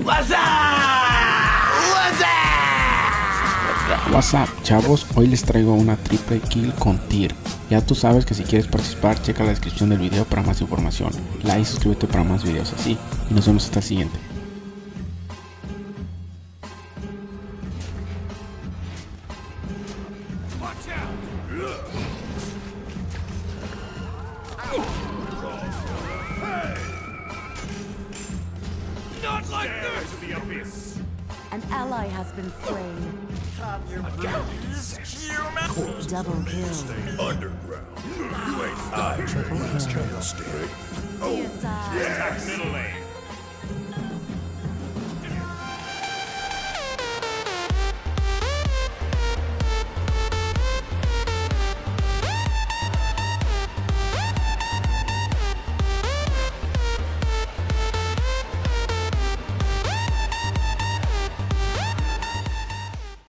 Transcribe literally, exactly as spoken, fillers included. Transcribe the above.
What's up? What's up? What's up, chavos, hoy les traigo una triple kill con Tyr. Ya tú sabes que si quieres participar, checa la descripción del video para más información. Like y suscríbete para más videos así. Y nos vemos hasta el siguiente. Not like this! To the abyss. An ally has been slain. Double kill. Underground. You ain't I. Triple kill. Stay. Deicide. Attack middle lane.